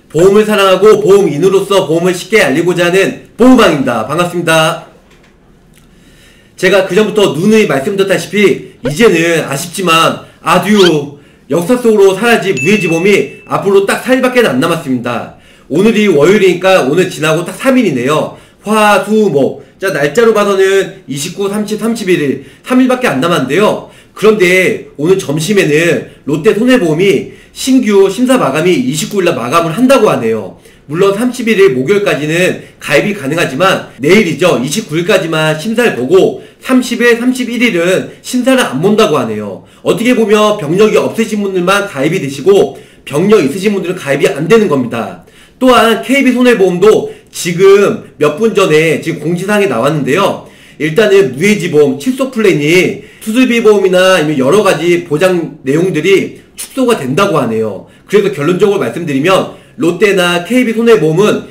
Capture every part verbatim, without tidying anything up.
보험을 사랑하고 보험인으로서 보험을 쉽게 알리고자 하는 보험왕입니다. 반갑습니다. 제가 그전부터 누누이 말씀드렸다시피 이제는 아쉽지만 아듀 역사 속으로 사라질 무해지보험이 앞으로 딱 삼 일밖에 안 남았습니다. 오늘이 월요일이니까 오늘 지나고 딱 삼 일이네요. 화, 수, 목. 자, 날짜로 봐서는 이십구, 삼십, 삼십일 일 삼 일밖에 안 남았는데요. 그런데 오늘 점심에는 롯데 손해보험이 신규 심사 마감이 이십구 일날 마감을 한다고 하네요. 물론 삼십일 일 목요일까지는 가입이 가능하지만 내일이죠. 이십구 일까지만 심사를 보고 삼십 일, 삼십일 일은 심사를 안 본다고 하네요. 어떻게 보면 병력이 없으신 분들만 가입이 되시고 병력 있으신 분들은 가입이 안 되는 겁니다. 또한 케이비손해보험도 지금 몇 분 전에 지금 공지사항에 나왔는데요. 일단은 무해지보험 칠소 플랜이 수술비보험이나 아니면 여러가지 보장 내용들이 축소가 된다고 하네요. 그래서 결론적으로 말씀드리면 롯데나 케이비손해보험은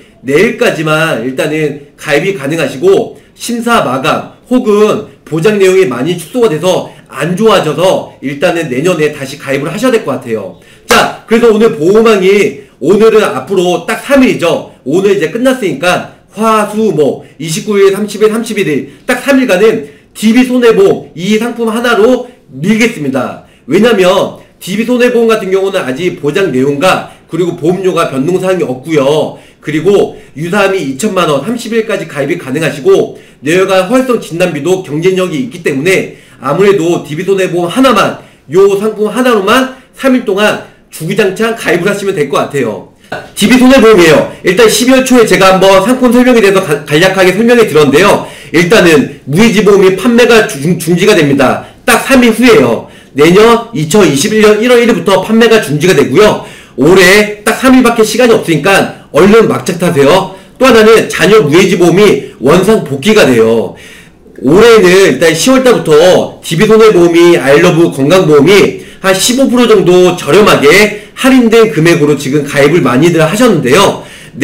내일까지만 일단은 가입이 가능하시고 심사 마감 혹은 보장 내용이 많이 축소가 돼서 안 좋아져서 일단은 내년에 다시 가입을 하셔야 될 것 같아요. 자, 그래서 오늘 보험왕이 오늘은 앞으로 딱 삼 일이죠. 오늘 이제 끝났으니까 화, 수, 목 이십구 일, 삼십 일, 삼십일 일 딱 삼 일간은 디비손해보험 이 상품 하나로 밀겠습니다. 왜냐면 디비손해보험 같은 경우는 아직 보장 내용과 그리고 보험료가 변동사항이 없고요. 그리고 유사함이 이천만 원 삼십 일까지 가입이 가능하시고 내열과 허혈성 진단비도 경쟁력이 있기 때문에 아무래도 디비손해보험 하나만 요 상품 하나로만 삼 일 동안 주구장창 가입을 하시면 될 것 같아요. 디비손해보험이에요. 일단 십이월 초에 제가 한번 상품 설명에 대해서 가, 간략하게 설명해 드렸는데요. 일단은 무해지보험이 판매가 중, 중지가 됩니다. 딱 삼 일 후에요. 내년 이천이십일 년 일월 일 일부터 판매가 중지가 되고요. 올해 딱 삼 일밖에 시간이 없으니까 얼른 막작 타세요. 또 하나는 자녀 무해지보험이 원상 복귀가 돼요. 올해는 일단 시월 달부터 디비손해보험이 아이러브 건강보험이 한 십오 퍼센트 정도 저렴하게 할인된 금액으로 지금 가입을 많이들 하셨는데요.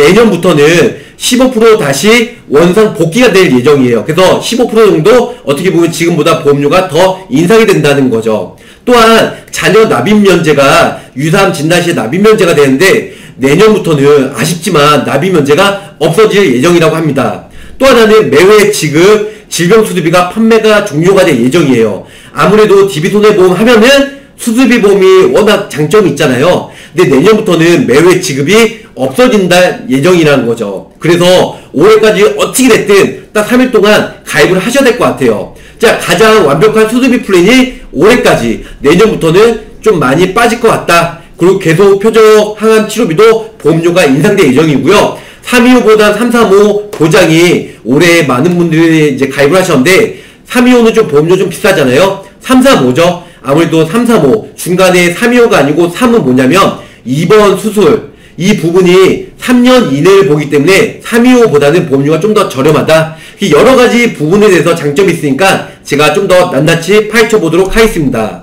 내년부터는 십오 퍼센트 다시 원상 복귀가 될 예정이에요. 그래서 십오 퍼센트 정도 어떻게 보면 지금보다 보험료가 더 인상이 된다는 거죠. 또한 자녀 납입 면제가 유사암 진단 시에 납입 면제가 되는데 내년부터는 아쉽지만 납입 면제가 없어질 예정이라고 합니다. 또 하나는 매회 지급 질병수술비가 판매가 종료가 될 예정이에요. 아무래도 디비손해보험 하면은 수술비 보험이 워낙 장점이 있잖아요. 근데 내년부터는 매회 지급이 없어진다 예정이라는 거죠. 그래서 올해까지 어떻게 됐든 딱 삼 일 동안 가입을 하셔야 될 것 같아요. 자, 가장 완벽한 수술비 플랜이 올해까지, 내년부터는 좀 많이 빠질 것 같다. 그리고 계속 표적 항암 치료비도 보험료가 인상될 예정이고요. 삼이오보다 삼삼오 보장이 올해 많은 분들이 이제 가입을 하셨는데 삼이오는 좀 보험료 좀 비싸잖아요. 삼삼오죠. 아무래도 삼삼오 중간에 삼이오가 아니고 삼은 뭐냐면 입원 수술 이 부분이 삼 년 이내를 보기 때문에 삼이오보다는 보험료가 좀 더 저렴하다. 여러가지 부분에 대해서 장점이 있으니까 제가 좀 더 낱낱이 파헤쳐 보도록 하겠습니다.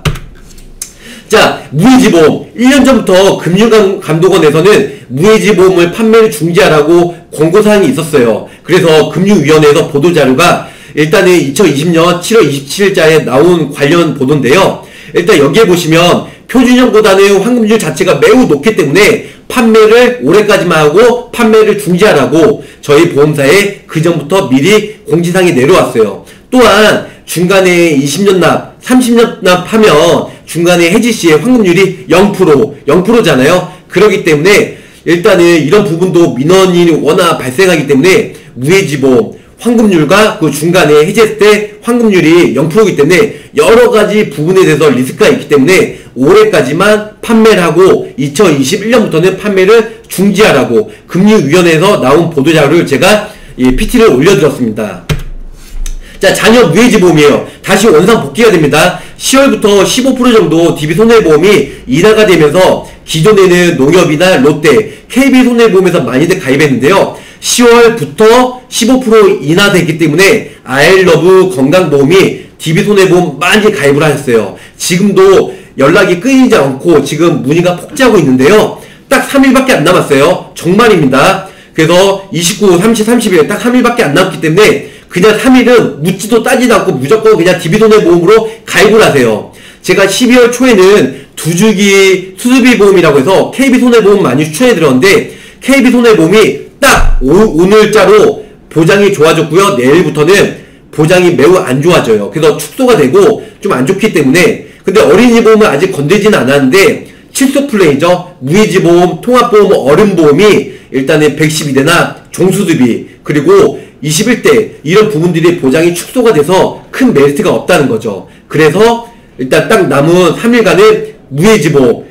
자, 무해지보험 일 년 전부터 금융감독원에서는 무해지보험을 판매를 중지하라고 권고사항이 있었어요. 그래서 금융위원회에서 보도자료가 일단은 이천이십 년 칠월 이십칠 일자에 나온 관련 보도인데요. 일단 여기에 보시면 표준형보다는 환급률 자체가 매우 높기 때문에 판매를 올해까지만 하고 판매를 중지하라고 저희 보험사에 그전부터 미리 공지사항이 내려왔어요. 또한 중간에 이십 년 납, 삼십 년 납 하면 중간에 해지시에 환급률이 영 퍼센트, 영 퍼센트잖아요. 그렇기 때문에 일단은 이런 부분도 민원이 워낙 발생하기 때문에 무해지보험 환급률과 그 중간에 해지했을 때 환급률이 영 퍼센트이기 때문에 여러가지 부분에 대해서 리스크가 있기 때문에 올해까지만 판매를 하고 이천이십일 년부터는 판매를 중지하라고 금융위원회에서 나온 보도자료를 제가 이 피티를 올려드렸습니다. 자, 자녀 무해지보험이에요. 다시 원상 복귀가 됩니다. 시월부터 십오 퍼센트 정도 디비손해보험이 인하가 되면서 기존에는 농협이나 롯데, 케이비손해보험에서 많이들 가입했는데요. 시월부터 십오 퍼센트 인하됐기 때문에 아이러브 건강보험이 디비손해보험 많이 가입을 하셨어요. 지금도 연락이 끊이지 않고 지금 문의가 폭주하고 있는데요. 딱 삼 일밖에 안 남았어요. 정말입니다. 그래서 이십구, 삼십, 삼십 일 딱 삼 일밖에 안 남았기 때문에 그냥 삼 일은 묻지도 따지도 않고 무조건 그냥 디비손해보험으로 가입을 하세요. 제가 십이월 초에는 두 주기 수술비 보험이라고 해서 케이비손해보험 많이 추천해 드렸는데 케이비 손해보험이 딱 오, 오늘자로 보장이 좋아졌고요. 내일부터는 보장이 매우 안 좋아져요. 그래서 축소가 되고 좀 안 좋기 때문에, 근데 어린이 보험은 아직 건들지는 않았는데 칠소 플레이죠. 무이지보험, 통합보험, 어른보험이 일단은 백십이 대나 종수수비 그리고 이십일 대 이런 부분들이 보장이 축소가 돼서 큰 메리트가 없다는 거죠. 그래서 일단 딱 남은 삼 일간은 무이지보험,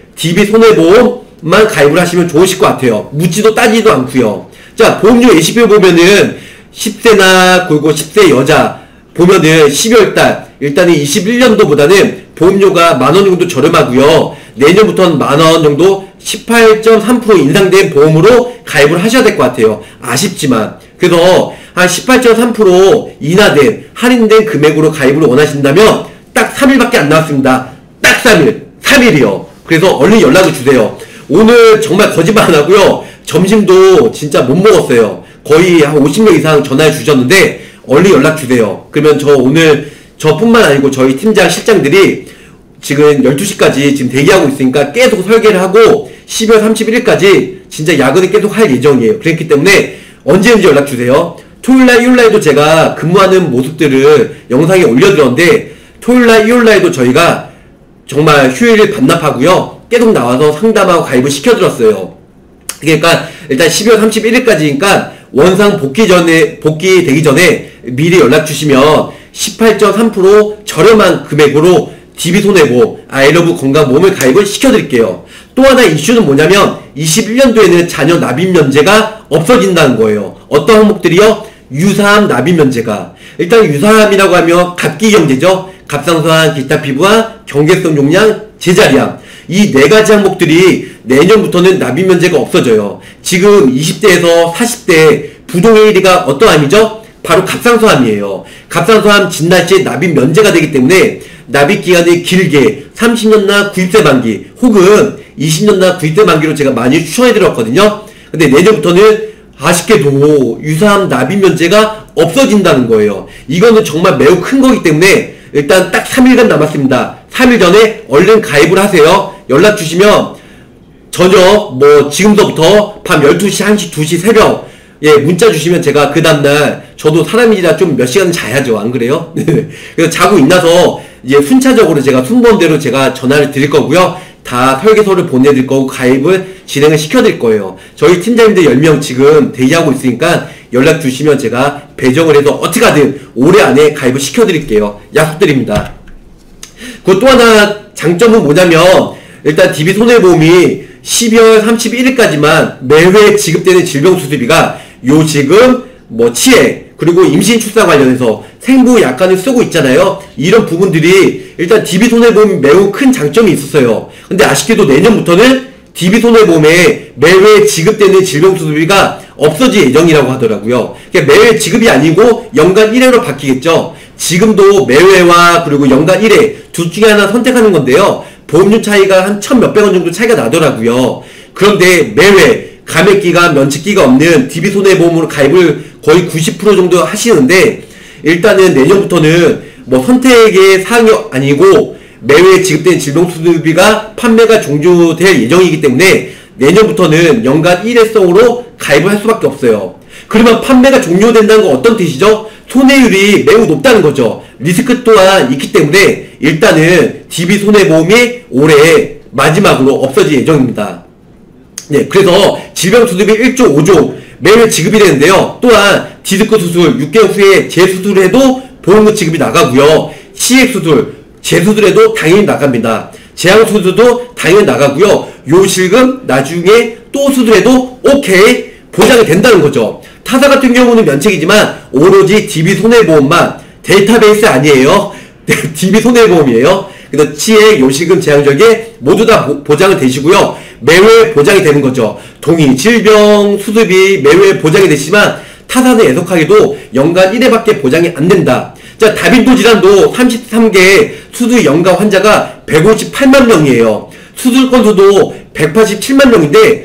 디비손해보험만 가입을 하시면 좋으실 것 같아요. 묻지도 따지도 않고요. 자, 보험료 예시표 보면은 십 세나 그리고 십 세 여자 보면은 십이월달 일단은 이십일 년도보다는 보험료가 만원 정도 저렴하고요. 내년부터는 만원 정도 십팔 점 삼 퍼센트 인상된 보험으로 가입을 하셔야 될 것 같아요. 아쉽지만. 그래서 한 십팔 점 삼 퍼센트 인하된 할인된 금액으로 가입을 원하신다면 딱 삼 일밖에 안 남았습니다. 딱 삼 일. 삼 일이요. 그래서 얼른 연락을 주세요. 오늘 정말 거짓말 안 하고요. 점심도 진짜 못 먹었어요. 거의 한 오십 명 이상 전화해 주셨는데 얼른 연락 주세요. 그러면 저 오늘 저뿐만 아니고 저희 팀장 실장들이 지금 열두 시까지 지금 대기하고 있으니까 계속 설계를 하고 십이월 삼십일 일까지 진짜 야근을 계속 할 예정이에요. 그렇기 때문에 언제든지 연락 주세요. 토요일날 일요일날에도 제가 근무하는 모습들을 영상에 올려드렸는데 토요일날 일요일날에도 저희가 정말 휴일을 반납하고요. 계속 나와서 상담하고 가입을 시켜드렸어요. 그러니까 일단 십이월 삼십일 일까지니까 원상 복귀 전에, 복귀 되기 전에 미리 연락 주시면 십팔 점 삼 퍼센트 저렴한 금액으로 디비손해보험, 아이러브 건강보험을 가입을 시켜드릴게요. 또 하나 이슈는 뭐냐면 이십일 년도에는 자녀 납입 면제가 없어진다는 거예요. 어떤 항목들이요? 유사암 납입 면제가. 일단 유사암이라고 하면 갑기경제죠. 갑상선, 기타 피부암, 경계성 용량, 제자리암. 이 네 가지 항목들이 내년부터는 납입 면제가 없어져요. 지금 이십 대에서 사십 대 부동의 일 위가 어떤 암이죠? 바로 갑상선암이에요. 갑상선암 진단 시에 납입 면제가 되기 때문에 납입 기간이 길게 삼십 년나 구십 세 만기 혹은 이십 년나 구십 세 만기로 제가 많이 추천해 드렸거든요. 근데 내년부터는 아쉽게도 유사암 납입 면제가 없어진다는 거예요. 이거는 정말 매우 큰 거기 때문에 일단 딱 삼 일간 남았습니다. 삼 일 전에 얼른 가입을 하세요. 연락 주시면 저녁 뭐 지금서부터 밤 열두 시, 한 시, 두 시 새벽 예 문자 주시면 제가 그 다음날 저도 사람이라 좀 몇 시간 자야죠. 안 그래요? 그래서 자고 있나서 이제 순차적으로 제가 순번대로 제가 전화를 드릴 거고요. 다 설계서를 보내드릴 거고 가입을 진행을 시켜드릴 거예요. 저희 팀장님들 열 명 지금 대기하고 있으니까 연락 주시면 제가 배정을 해서 어떻게 하든 올해 안에 가입을 시켜드릴게요. 약속드립니다. 그 또 하나 장점은 뭐냐면 일단 디비손해보험이 십이월 삼십일 일까지만 매회 지급되는 질병수술비가 요지금, 뭐 치해, 그리고 임신 출산 관련해서 생부 약관을 쓰고 있잖아요. 이런 부분들이 일단 디비손해보험이 매우 큰 장점이 있었어요. 근데 아쉽게도 내년부터는 디비손해보험에 매회 지급되는 질병수술비가 없어질 예정이라고 하더라고요. 그러니까 매회 지급이 아니고 연간 일 회로 바뀌겠죠. 지금도 매회와 그리고 연간 일 회 둘 중에 하나 선택하는 건데요. 보험료 차이가 한 천 몇백 원 정도 차이가 나더라고요. 그런데 매회 감액기가 면책기가 없는 디비손해보험으로 가입을 거의 구십 퍼센트 정도 하시는데 일단은 내년부터는 뭐 선택의 사항이 아니고 매회 지급된 질병수술비가 판매가 종료될 예정이기 때문에 내년부터는 연간 일 회성으로 가입을 할 수밖에 없어요. 그러면 판매가 종료된다는 건 어떤 뜻이죠? 손해율이 매우 높다는 거죠. 리스크 또한 있기 때문에 일단은 디비손해보험이 올해 마지막으로 없어질 예정입니다. 네, 그래서 질병수술비 일조 오종 매회 지급이 되는데요. 또한 디스크 수술 육 개월 후에 재수술을 해도 보험료 지급이 나가고요. 시액수술, 재수술에도 당연히 나갑니다. 제왕수술도 당연히 나가고요. 요실금 나중에 또 수술해도 오케이 보장이 된다는 거죠. 타사 같은 경우는 면책이지만 오로지 디비손해보험만 데이터베이스 아니에요. 디비손해보험이에요. 그래서 치액, 요실금, 제왕절개 모두 다 보, 보장이 되시고요. 매회 보장이 되는 거죠. 동의, 질병, 수술비 매회 보장이 되시지만 타사는 애석하게도 연간 일 회밖에 보장이 안 된다. 자, 다빈도 질환도 삼십삼 개 수술 연간 환자가 백오십팔만 명이에요. 수술 건수도 백팔십칠만 명인데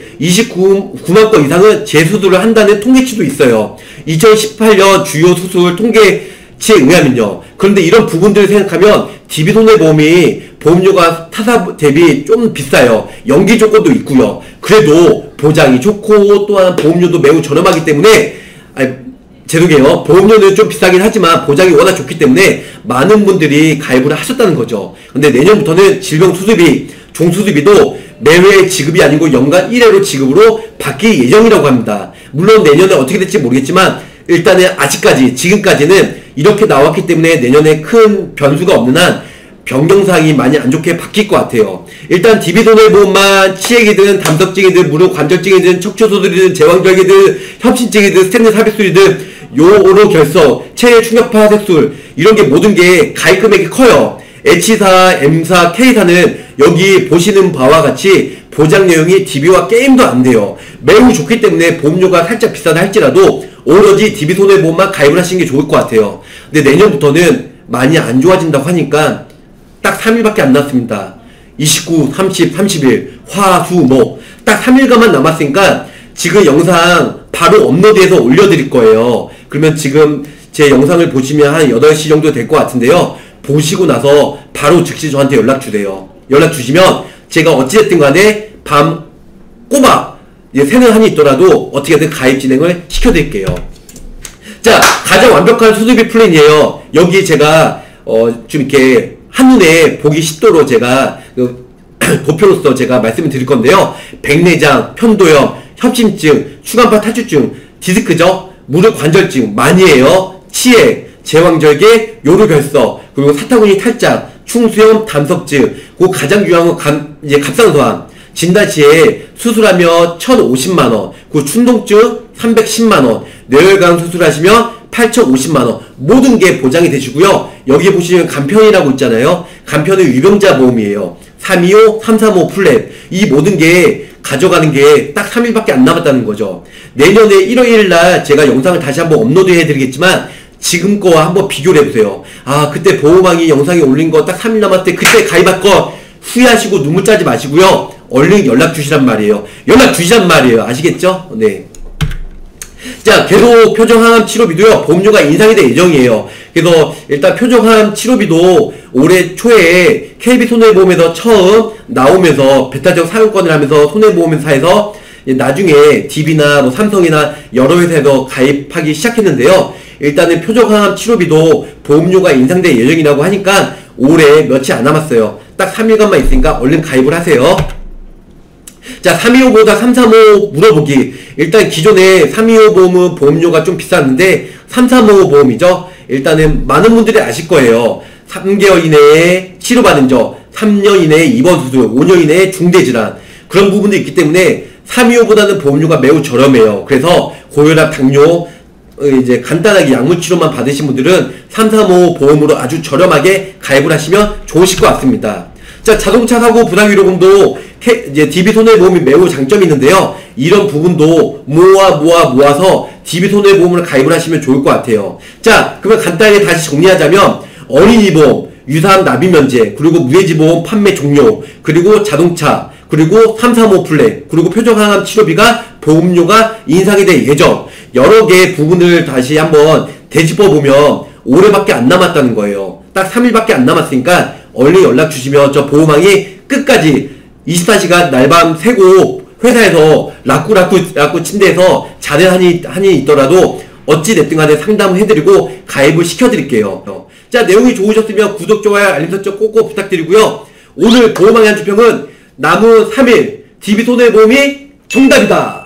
이십구만 건 이상은 재수술을 한다는 통계치도 있어요. 이천십팔 년 주요 수술 통계치에 의하면요. 그런데 이런 부분들을 생각하면 디비손해보험이 보험료가 타사 대비 좀 비싸요. 연기 조건도 있고요. 그래도 보장이 좋고 또한 보험료도 매우 저렴하기 때문에 아니, 죄송해요. 보험료는 좀 비싸긴 하지만 보장이 워낙 좋기 때문에 많은 분들이 가입을 하셨다는 거죠. 근데 내년부터는 질병 수술비, 종수술비도 매회 지급이 아니고 연간 일 회로 지급으로 바뀔 예정이라고 합니다. 물론 내년에 어떻게 될지 모르겠지만 일단은 아직까지 지금까지는 이렇게 나왔기 때문에 내년에 큰 변수가 없는 한 변경사항이 많이 안 좋게 바뀔 것 같아요. 일단 디비손해보험만 치액이든 담석증이든 무릎 관절증이든 척추소들이든 제왕절개든 협신증이든 스탠드 삽입술이든 요로 결석, 체외 충격파 색술 이런 게 모든 게 가입 금액이 커요. H사, M사, K사는 여기 보시는 바와 같이 보장 내용이 디비와 게임도 안 돼요. 매우 좋기 때문에 보험료가 살짝 비싸다 할지라도 오로지 디비손해보험만 가입을 하시는 게 좋을 것 같아요. 근데 내년부터는 많이 안 좋아진다고 하니까 딱 삼 일밖에 안 남았습니다. 이십구, 삼십, 삼십일, 화, 수, 목 딱 삼 일간만 남았으니까 지금 영상 바로 업로드해서 올려드릴 거예요. 그러면 지금 제 영상을 보시면 한 여덟 시 정도 될 것 같은데요. 보시고 나서 바로 즉시 저한테 연락 주세요. 연락 주시면 제가 어찌됐든 간에 밤 꼬박 세는 한이 있더라도 어떻게든 가입 진행을 시켜드릴게요. 자, 가장 완벽한 수술비 플랜이에요. 여기 제가 어, 좀 이렇게 한눈에 보기 쉽도록 제가 그 도표로서 제가 말씀을 드릴 건데요. 백내장, 편도염, 협심증, 추간파 탈출증, 디스크죠, 무릎 관절증, 마니에요, 치액, 제왕절개, 요로결석, 그리고 사타구니 탈장, 충수염, 담석증, 그 가장 중요한 건 감, 이제 갑상선암. 진단 시에 수술하면 천오십만 원, 그 충동증 삼백십만 원, 뇌혈관 수술하시면 팔천오십만 원, 모든 게 보장이 되시고요. 여기 보시면 간편이라고 있잖아요. 간편은 유병자 보험이에요. 삼이오, 삼삼오 플랫. 이 모든 게 가져가는 게 딱 삼 일밖에 안 남았다는 거죠. 내년에 일월 일일 날 제가 영상을 다시 한번 업로드 해드리겠지만 지금 거와 한번 비교를 해보세요. 아, 그때 보호망이 영상에 올린 거 딱 삼 일 남았을 때 그때 가입할 거 후회하시고 눈물 짜지 마시고요. 얼른 연락 주시란 말이에요. 연락 주시란 말이에요. 아시겠죠? 네. 자, 계속 표정항암 치료비도요, 보험료가 인상이 될 예정이에요. 그래서 일단 표정항암 치료비도 올해 초에 케이비손해보험에서 처음 나오면서 베타적 사용권을 하면서 손해보험사에서 나중에 디비나 뭐 삼성이나 여러 회사에서 가입하기 시작했는데요. 일단은 표정항암 치료비도 보험료가 인상될 예정이라고 하니까 올해 며칠 안 남았어요. 딱 삼 일간만 있으니까 얼른 가입을 하세요. 자, 삼이오보다 삼삼오 물어보기. 일단 기존에 삼이오 보험은 보험료가 좀 비쌌는데 삼삼오 보험이죠. 일단은 많은 분들이 아실 거예요. 삼 개월 이내에 치료받은 적, 삼 년 이내에 입원 수술, 오 년 이내에 중대질환, 그런 부분도 있기 때문에 삼이오보다는 보험료가 매우 저렴해요. 그래서 고혈압, 당뇨, 이제 간단하게 약물 치료만 받으신 분들은 삼삼오 보험으로 아주 저렴하게 가입을 하시면 좋으실 것 같습니다. 자, 자동차 사고 부담위로금도 이제 디비손해보험이 매우 장점이 있는데요. 이런 부분도 모아 모아 모아서 디비손해보험을 가입을 하시면 좋을 것 같아요. 자, 그러면 간단하게 다시 정리하자면 어린이보험, 유사암 납입면제, 그리고 무해지보험 판매 종료, 그리고 자동차, 그리고 삼삼오 플랫, 그리고 표정항암 치료비가 보험료가 인상이 될 예정. 여러 개의 부분을 다시 한번 되짚어보면 올해밖에 안 남았다는 거예요. 딱 삼 일밖에 안 남았으니까 얼른 연락 주시면 저 보호망이 끝까지 이십사 시간 날밤 새고 회사에서 라꾸라꾸 라꾸 침대에서 자는 한이, 한이 있더라도 어찌됐든 간에 상담을 해드리고 가입을 시켜드릴게요. 자, 내용이 좋으셨으면 구독, 좋아요, 알림 설정 꼭꼭 부탁드리고요. 오늘 보호망의 한 주평은 남은 삼 일 디비손해보험이 정답이다.